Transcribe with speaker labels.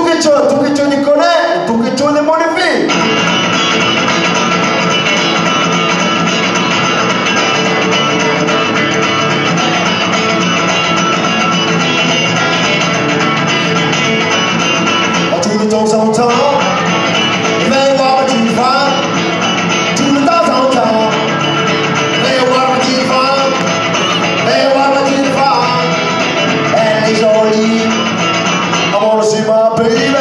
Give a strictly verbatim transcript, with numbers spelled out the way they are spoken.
Speaker 1: quelque chose, tout quelque chose de connaît, tout quelque chose de modifié. Tout le temps en temps, mais voir tu vas, tout le temps en temps, mais voir tu vas, mais voir tu vas, elle est jolie, I wanna see my baby.